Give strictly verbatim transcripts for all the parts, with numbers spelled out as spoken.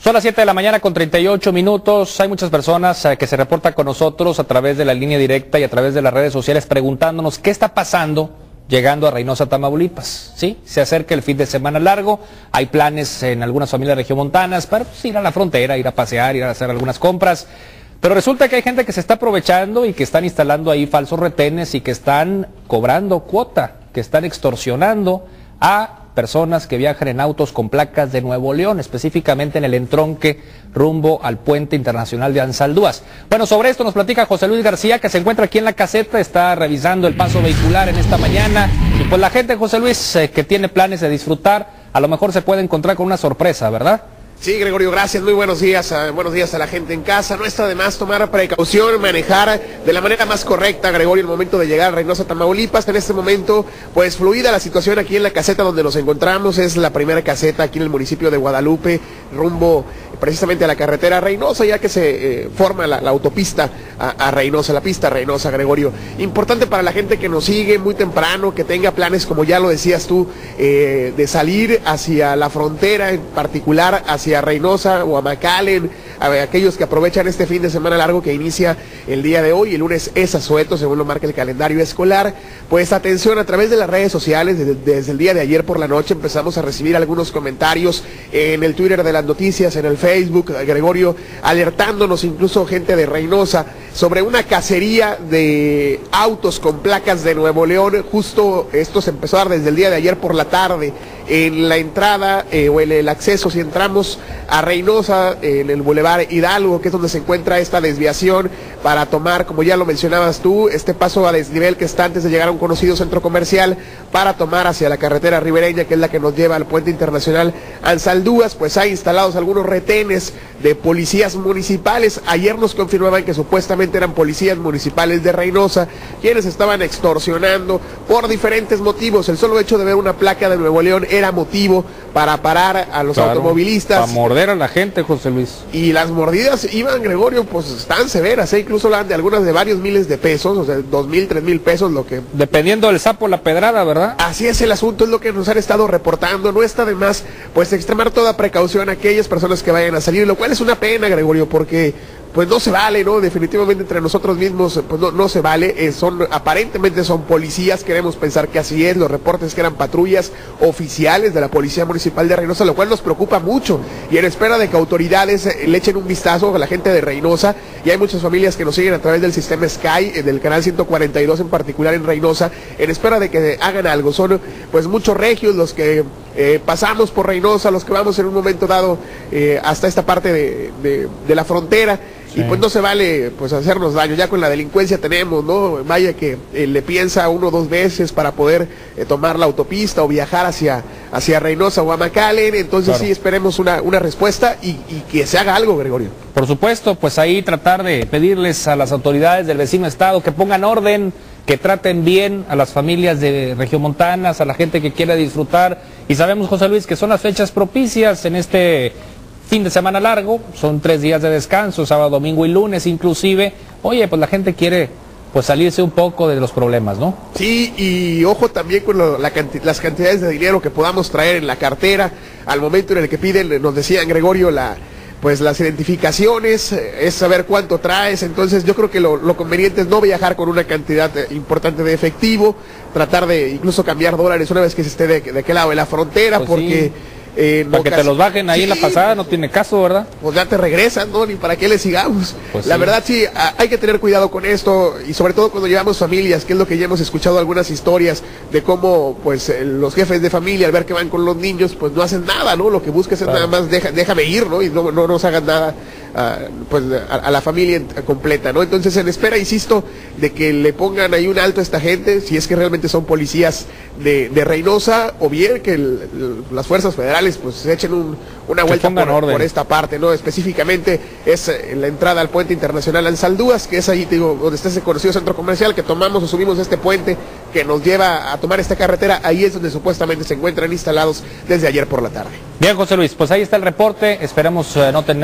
Son las siete de la mañana con treinta y ocho minutos. Hay muchas personas eh, que se reportan con nosotros a través de la línea directa y a través de las redes sociales preguntándonos qué está pasando llegando a Reynosa, Tamaulipas. ¿Sí? Se acerca el fin de semana largo, hay planes en algunas familias regiomontanas para pues, ir a la frontera, ir a pasear, ir a hacer algunas compras. Pero resulta que hay gente que se está aprovechando y que están instalando ahí falsos retenes y que están cobrando cuota, que están extorsionando a personas que viajan en autos con placas de Nuevo León, específicamente en el entronque rumbo al Puente Internacional de Ansaldúas. Bueno, sobre esto nos platica José Luis García, que se encuentra aquí en la caseta, está revisando el paso vehicular en esta mañana. Y pues la gente, José Luis, eh, que tiene planes de disfrutar, a lo mejor se puede encontrar con una sorpresa, ¿verdad? Sí, Gregorio, gracias. Muy buenos días. Uh, buenos días a la gente en casa. No está de más tomar precaución, manejar de la manera más correcta, Gregorio, el momento de llegar a Reynosa, Tamaulipas. En este momento, pues fluida la situación aquí en la caseta donde nos encontramos. Es la primera caseta aquí en el municipio de Guadalupe, rumbo precisamente a la carretera Reynosa, ya que se eh, forma la, la autopista a, a Reynosa, la pista Reynosa, Gregorio. Importante para la gente que nos sigue muy temprano, que tenga planes, como ya lo decías tú, eh, de salir hacia la frontera, en particular hacia Reynosa o a McAllen, a aquellos que aprovechan este fin de semana largo que inicia el día de hoy. El lunes es asueto, según lo marca el calendario escolar. Pues atención, a través de las redes sociales, desde, desde el día de ayer por la noche empezamos a recibir algunos comentarios en el Twitter de las noticias, en el Facebook, Gregorio, alertándonos incluso gente de Reynosa sobre una cacería de autos con placas de Nuevo León. Justo esto se empezó a dar desde el día de ayer por la tarde en la entrada eh, o en el acceso, si entramos a Reynosa, en el Boulevard Hidalgo, que es donde se encuentra esta desviación para tomar, como ya lo mencionabas tú, este paso a desnivel que está antes de llegar a un conocido centro comercial para tomar hacia la carretera ribereña, que es la que nos lleva al Puente Internacional Ansaldúas. Pues hay instalados algunos retenes de policías municipales. Ayer nos confirmaban que supuestamente eran policías municipales de Reynosa quienes estaban extorsionando por diferentes motivos. El solo hecho de ver una placa de Nuevo León era motivo para parar a los claro, automovilistas. Para morder a la gente, José Luis. Y las mordidas iban, Gregorio, pues están severas, ¿eh? Incluso hablan de algunas de varios miles de pesos, o sea, dos mil, tres mil pesos, lo que... Dependiendo del sapo, la pedrada, ¿verdad? Así es el asunto, es lo que nos han estado reportando. No está de más, pues, extremar toda precaución a aquellas personas que vayan a salir, lo cual es una pena, Gregorio, porque... pues no se vale, ¿no? Definitivamente entre nosotros mismos, pues no, no se vale. Eh, son, aparentemente son policías, queremos pensar que así es. Los reportes que eran patrullas oficiales de la Policía Municipal de Reynosa, lo cual nos preocupa mucho. Y en espera de que autoridades eh, le echen un vistazo a la gente de Reynosa. Y hay muchas familias que nos siguen a través del sistema Sky, eh, del canal ciento cuarenta y dos en particular en Reynosa, en espera de que hagan algo. Son pues muchos regios los que eh, pasamos por Reynosa, los que vamos en un momento dado eh, hasta esta parte de, de, de la frontera. Sí. Y pues no se vale pues hacernos daño, ya con la delincuencia tenemos, ¿no? Vaya que eh, le piensa uno o dos veces para poder eh, tomar la autopista o viajar hacia, hacia Reynosa o a McAllen. Entonces claro, sí, esperemos una, una respuesta y, y que se haga algo, Gregorio. Por supuesto, pues ahí tratar de pedirles a las autoridades del vecino estado que pongan orden, que traten bien a las familias de regiomontanas, a la gente que quiera disfrutar. Y sabemos, José Luis, que son las fechas propicias en este fin de semana largo, son tres días de descanso, sábado, domingo y lunes inclusive. Oye, pues la gente quiere pues salirse un poco de los problemas, ¿no? Sí, y ojo también con lo, la canti las cantidades de dinero que podamos traer en la cartera al momento en el que piden, nos decían, Gregorio, la pues las identificaciones, es saber cuánto traes. Entonces yo creo que lo, lo conveniente es no viajar con una cantidad importante de efectivo, tratar de incluso cambiar dólares una vez que se esté de, de aquel lado de la frontera, pues porque... Sí. Eh, para que te los bajen ahí sí, en la pasada, no tiene caso, ¿verdad? Pues ya te regresan, ¿no? Ni para qué le sigamos. Pues la sí. verdad sí, hay que tener cuidado con esto, y sobre todo cuando llevamos familias, que es lo que ya hemos escuchado algunas historias de cómo pues los jefes de familia al ver que van con los niños, pues no hacen nada, ¿no? Lo que buscan es claro, nada más deja, déjame ir, ¿no? Y no, no nos hagan nada uh, pues a, a la familia completa, ¿no? Entonces en espera, insisto, de que le pongan ahí un alto a esta gente, si es que realmente son policías de, de Reynosa, o bien que el, el, las fuerzas federales pues se echen un, una vuelta por, por esta parte, ¿no? Específicamente es eh, la entrada al Puente Internacional Ansaldúas, que es ahí, digo, donde está ese conocido centro comercial que tomamos o subimos este puente que nos lleva a tomar esta carretera. Ahí es donde supuestamente se encuentran instalados desde ayer por la tarde. Bien, José Luis, pues ahí está el reporte. Esperemos eh, no tener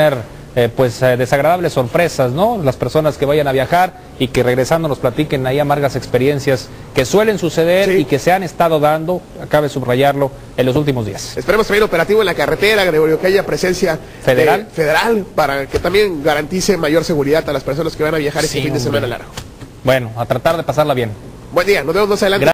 eh, pues eh, desagradables sorpresas, ¿no? Las personas que vayan a viajar y que regresando nos platiquen ahí amargas experiencias que suelen suceder sí. y que se han estado dando, acabe de subrayarlo, en los últimos días. Esperemos también operativo en la carretera, Gregorio, que haya presencia federal, de, federal para que también garantice mayor seguridad a las personas que van a viajar este sí, fin de semana largo. Bueno, a tratar de pasarla bien. Buen día, nos vemos más adelante. Gracias.